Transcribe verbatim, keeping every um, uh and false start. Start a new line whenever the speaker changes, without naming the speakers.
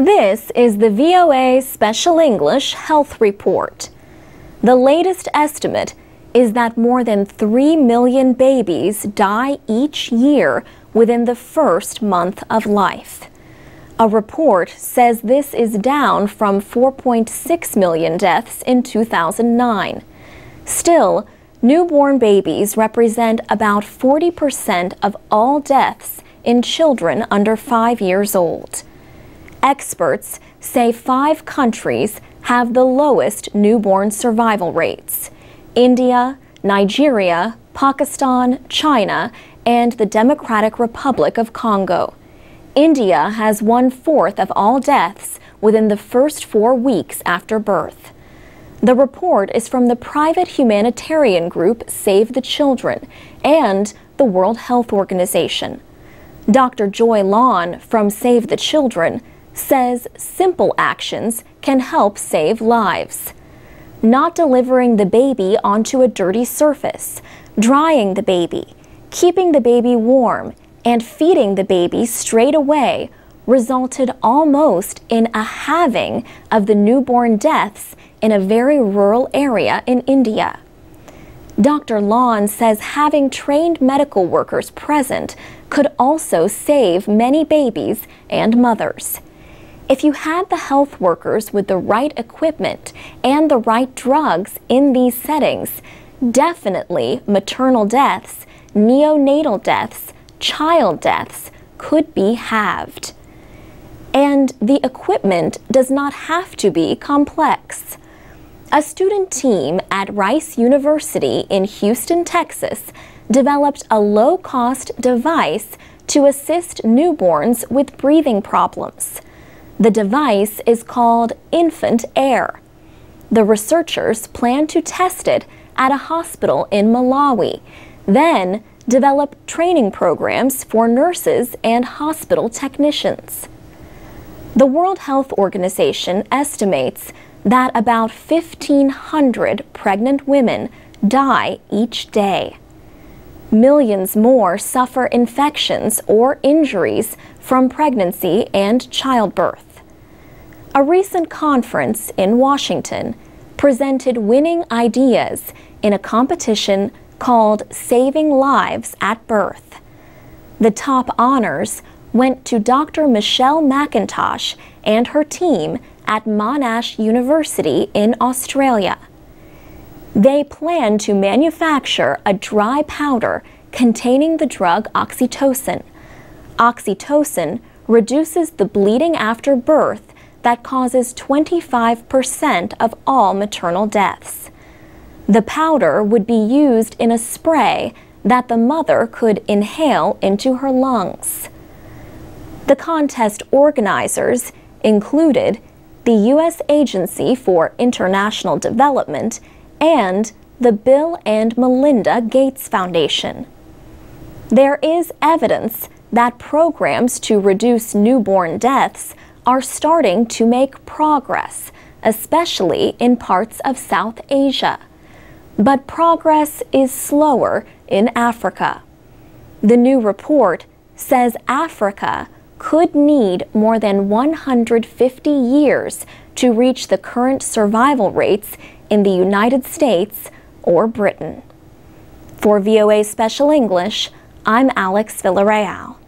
This is the V O A Special English Health Report. The latest estimate is that more than three million babies die each year within the first month of life. A report says this is down from four point six million deaths in two thousand nine. Still, newborn babies represent about forty percent of all deaths in children under five years old. Experts say five countries have the lowest newborn survival rates: India, Nigeria, Pakistan, China, and the Democratic Republic of Congo. India has one-fourth of all deaths within the first four weeks after birth. The report is from the private humanitarian group Save the Children and the World Health Organization. Doctor Joy Lawn from Save the Children says simple actions can help save lives. Not delivering the baby onto a dirty surface, drying the baby, keeping the baby warm, and feeding the baby straight away resulted almost in a halving of the newborn deaths in a very rural area in India. Doctor Lawn says having trained medical workers present could also save many babies and mothers. If you had the health workers with the right equipment and the right drugs in these settings, definitely maternal deaths, neonatal deaths, child deaths could be halved. And the equipment does not have to be complex. A student team at Rice University in Houston, Texas, developed a low-cost device to assist newborns with breathing problems. The device is called Infant Air. The researchers plan to test it at a hospital in Malawi, then develop training programs for nurses and hospital technicians. The World Health Organization estimates that about fifteen hundred pregnant women die each day. Millions more suffer infections or injuries from pregnancy and childbirth. A recent conference in Washington presented winning ideas in a competition called Saving Lives at Birth. The top honors went to Doctor Michelle McIntosh and her team at Monash University in Australia. They plan to manufacture a dry powder containing the drug oxytocin. Oxytocin reduces the bleeding after birth that causes twenty-five percent of all maternal deaths. The powder would be used in a spray that the mother could inhale into her lungs. The contest organizers included the U S Agency for International Development and the Bill and Melinda Gates Foundation. There is evidence that programs to reduce newborn deaths are starting to make progress, especially in parts of South Asia. But progress is slower in Africa. The new report says Africa could need more than one hundred fifty years to reach the current survival rates in the United States or Britain. For V O A Special English, I'm Alex Villarreal.